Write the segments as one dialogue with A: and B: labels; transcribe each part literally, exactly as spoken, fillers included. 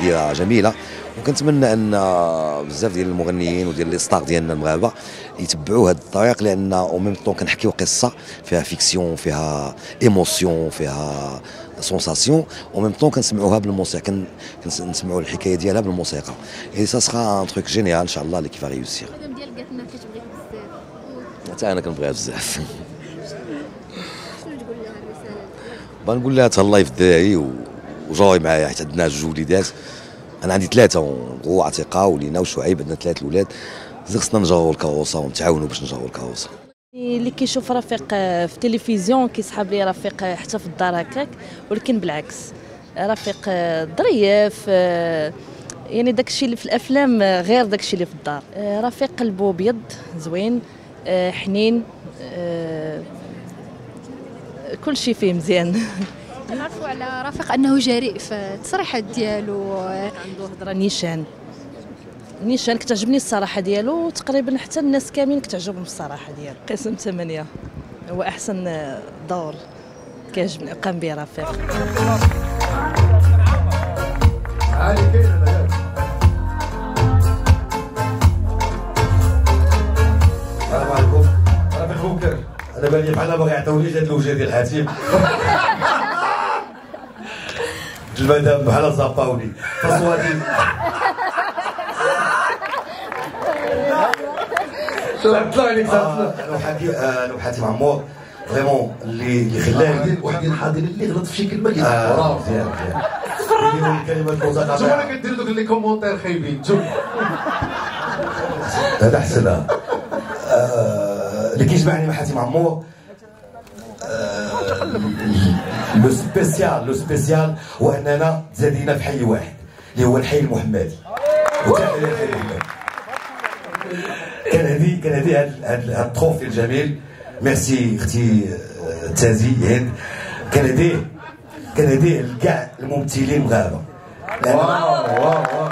A: يديرها جميله، وكنتمنى ان بزاف ديال المغنيين وديال لي ستار ديالنا المغاربه يتبعوا هذا الطريق، لان او ميم طون كنحكيو قصه فيها فيكسيون، فيها ايموسيون، فيها سونساسيون، او ميم طون كنسمعوها بالموسيقى، كنسمعوا الحكايه ديالها بالموسيقى. اي سا سخا ان تروك جينيال ان شاء الله اللي كيفا ريوسير.
B: الخدمه ديالك قالت لنا كتبغيك بزاف،
A: حتى انا كنبغيها بزاف.
B: شنو تقول لها الرساله؟
A: بنقول لها تهلاي في الدراري وجاوي معايا، حيت عندنا جوج وليدات، انا عندي ثلاثه، وغو عتيقه ولينا وشعيب، عندنا ثلاث الاولاد، خصنا نجاوبوا الكاروسه ونتعاونوا باش نجاوبوا الكاروسه.
C: اللي كيشوف رفيق في التلفزيون كيسحب ليه رفيق حتى في الدار هكاك، ولكن بالعكس رفيق ظريف، يعني داكشي اللي في الافلام غير داكشي اللي في الدار. رفيق قلبه ابيض زوين، حنين، كل شيء فيه مزيان.
B: نعرفوا على رفيق انه جريء في التصريحات ديالو،
C: عنده هضره نيشان نيشان كتعجبني الصراحه ديالو، وتقريبا حتى الناس كاملين كتعجبهم الصراحه ديالو. قسم ثمانية هو احسن دور كيعجبني قام به رفيق.
D: السلام عليكم. رفيق بوكر، انا بالي بحال باغي يعطيوني جات الوجه ديال الحاتم. المدام بحال زاباوني تصواتي. طلع عليك انا وحاتم انا وحاتم عمور فريمون اللي اللي خلاه
E: وحدين حاضرين اللي غلط في شي كلمه
D: كيتفرجوا مزيان مزيان الكلمات المتقاطعه.
E: شوف انا كندير دوك لي كومونتير خايبين. شوف
D: هذا احسن. اللي كيجمعني مع حاتم عمور لو سبيسيال لو سبيسيال هو اننا تزادينا في حي واحد اللي هو الحي المحمدي. وتحيه للحي المحمدي. كان هذه كان هذه هذا التروفي الجميل. ميرسي اختي تازي هند. كان هذه كان هذه لكاع الممثلين المغاربه.
E: واو واو واو.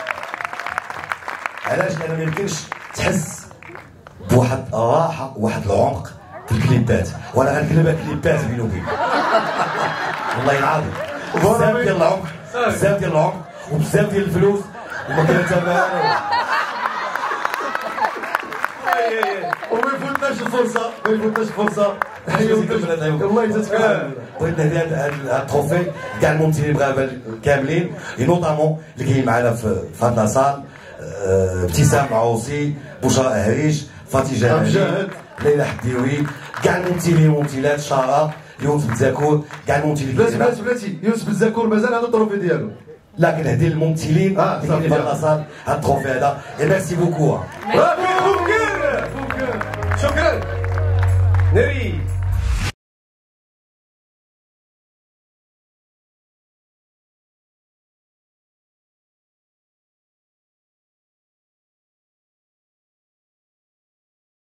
D: علاش؟ لان ما يمكنش تحس بواحد الراحه وواحد العمق في الكليبات، وانا غنكلمها كليبات بيني وبينك والله العظيم. بزاف ديال العمق، بزاف ديال العمق وبزاف ديال الفلوس، وما كاين حتى ما
E: وما يفوتناش الفرصه، ما يفوتناش الفرصه. الله يجازيك.
D: بغيت نهدي هذا التروفي كاع الممثلين المغاربه كاملين، نوطامون اللي كاين معنا في هاد لاصال، ابتسام عوصي، بشرى أهريج، فاتي جلالي، ليلى حديوي، كاع الممثلين والممثلات، شارة، يونس بتزاكور، كاع الممثلين.
E: بلاتي بلاتي بلاتي يونس بتزاكور مازال عنده التروفي ديالو.
D: لا كنهدي للممثلين
E: اه
D: اللي كاينين في لاصال هاد التروفي هذا. اي ميرسي بوكو.
E: شكرا. ناري.